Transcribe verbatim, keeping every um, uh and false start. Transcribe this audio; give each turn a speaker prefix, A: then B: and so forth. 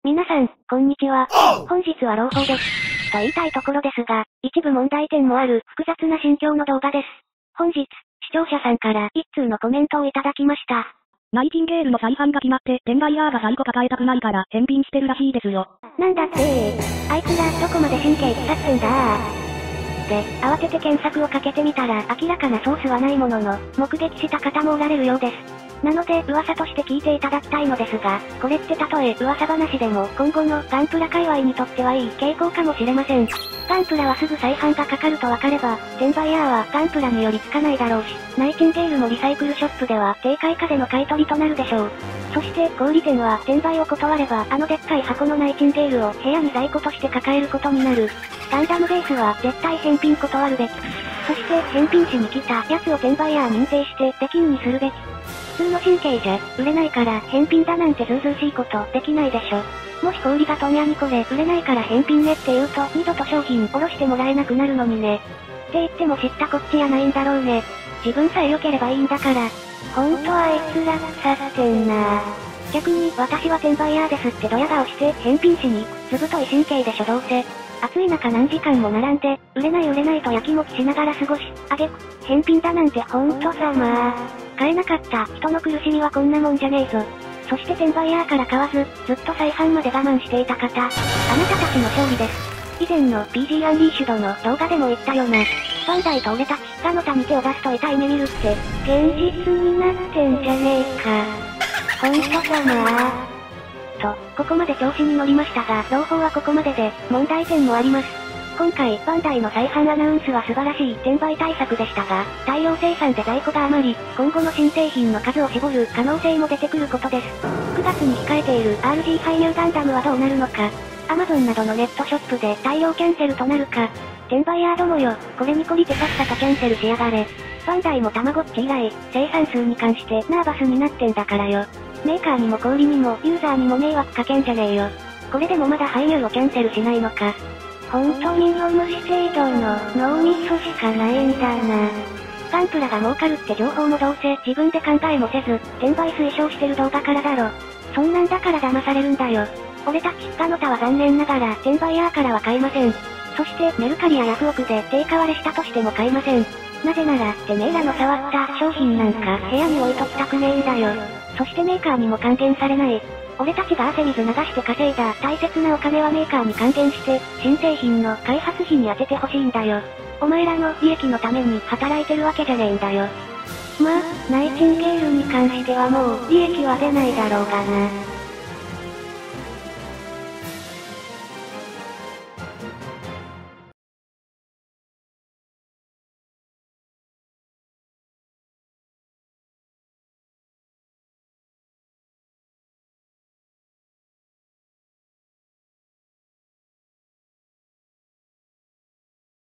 A: 皆さん、こんにちは。本日は朗報です。と言いたいところですが、一部問題点もある複雑な心境の動画です。本日、視聴者さんから一通のコメントをいただきました。
B: ナイチンゲールの再販が決まって、転売ヤーが在庫抱えたくないから返品してるらしいですよ。
A: なんだってー、あいつらどこまで神経腐ってんだー。で、慌てて検索をかけてみたら明らかなソースはないものの、目撃した方もおられるようです。なので、噂として聞いていただきたいのですが、これってたとえ噂話でも今後のガンプラ界隈にとってはいい傾向かもしれません。ガンプラはすぐ再販がかかるとわかれば、転売ヤーはガンプラによりつかないだろうし、ナイチンゲールのリサイクルショップでは低価での買い取りとなるでしょう。そして小売店は転売を断ればあのでっかい箱のナイチンゲールを部屋に在庫として抱えることになる。ガンダムベースは絶対返品断るべき。そして返品しに来たやつを転売ヤー認定して出禁にするべき。普通の神経じゃ、売れないから返品だなんてずうずうしいことできないでしょ。もし小売が問屋にこれ売れないから返品ねって言うと二度と商品下ろしてもらえなくなるのにね。って言っても知ったこっちやないんだろうね。自分さえ良ければいいんだから。ほんとあいつら腐ってんな。逆に私は転売ヤーですってドヤ顔して返品しに、ずぶとい神経でしょどうせ。暑い中何時間も並んで、売れない売れないとやきもきしながら過ごし、あげく、返品だなんてほんとざまあ。買えなかった人の苦しみはこんなもんじゃねえぞ。そして転売ヤーから買わず、ずっと再販まで我慢していた方、あなたたちの勝利です。以前の ピージー アンリーシュドの動画でも言ったよな。バンダイと俺たちがの他に手を出すと痛い目見るって、現実になってんじゃねえか。ほんとざまあ。と、ここまで調子に乗りましたが、朗報はここまでで、問題点もあります。今回、バンダイの再販アナウンスは素晴らしい転売対策でしたが、大量生産で在庫が余り、今後の新製品の数を絞る可能性も出てくることです。くがつに控えている アールジー ファイニューガンダムはどうなるのか。Amazon などのネットショップで大量キャンセルとなるか。転売ヤーどもよ、これに懲りてさっさとキャンセルしやがれ。バンダイもたまごっち以来、生産数に関してナーバスになってんだからよ。メーカーにも小売りにもユーザーにも迷惑かけんじゃねえよ。これでもまだ排入をキャンセルしないのか。本当に読む資生堂の脳みそしかないんだな。ガンプラが儲かるって情報もどうせ自分で考えもせず、転売推奨してる動画からだろ。そんなんだから騙されるんだよ。俺たちガノタは残念ながら転売ヤーからは買えません。そしてメルカリやヤフオクで定価割れしたとしても買えません。なぜならてめえらの触った商品なんか部屋に置いときたくねえんだよ。そしてメーカーにも還元されない。俺たちが汗水流して稼いだ大切なお金はメーカーに還元して、新製品の開発費に当ててほしいんだよ。お前らの利益のために働いてるわけじゃねえんだよ。まあ、ナイチンゲールに関してはもう利益は出ないだろうがな。